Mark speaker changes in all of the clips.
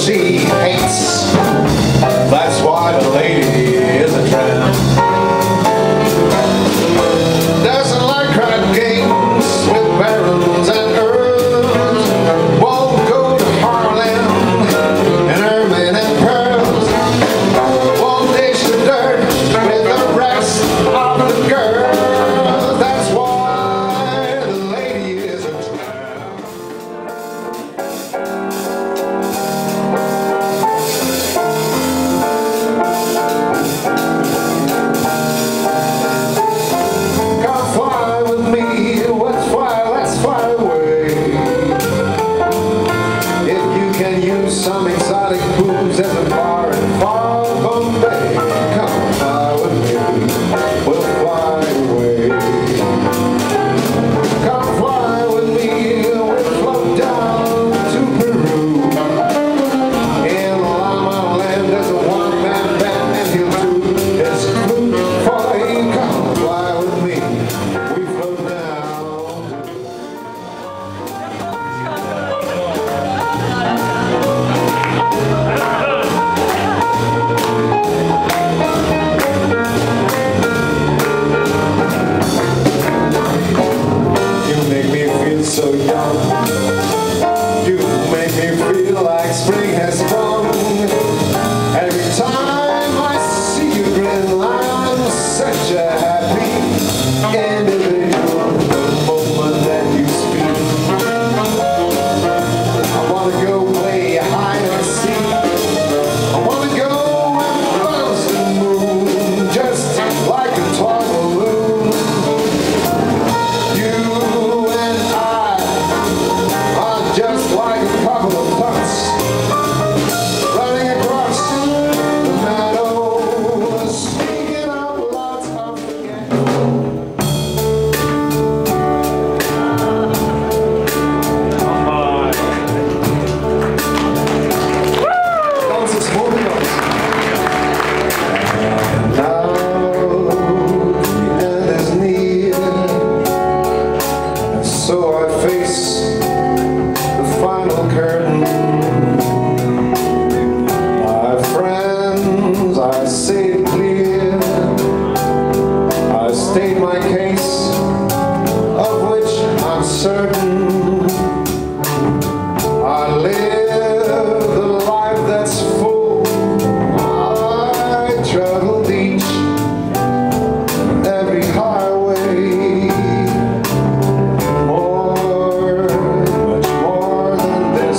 Speaker 1: she hates. That's why the lady is a tramp. Doesn't like crowd games with barons and earls. Won't go to Harlem and ermine and pearls. Won't dish the dirt with the rest of the girls. That's why the lady is a tramp. Come fly with me, let's fly away. If you can use some exotic booze at the bar in far Bombay, come fly with me, we'll fly away. Come fly with me, we'll float down to Peru. In Llama Land there's a one-man band and he'll do his flute for you. Come fly with me, we float down. You make me feel so young. You make me feel like spring has sprung. Every time I see you grin, I'm such a happy individual. The moment that you speak, I wanna go play hide and seek. I wanna go and buzz the moon, just like a toy balloon. You and I are just like a couple of punks running across the meadow, speaking out lots of Dansen småningom. Now the end is near, so I face the final curtain. My friends, I say it clear, I state my case, of which I'm certain. I live the life that's full. I traveled each and every highway. More, much more than this.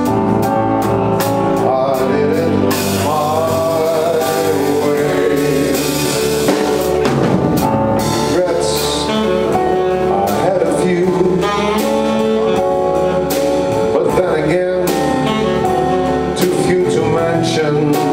Speaker 1: I did it my way. Regrets, I had a few, but then again, too few to mention.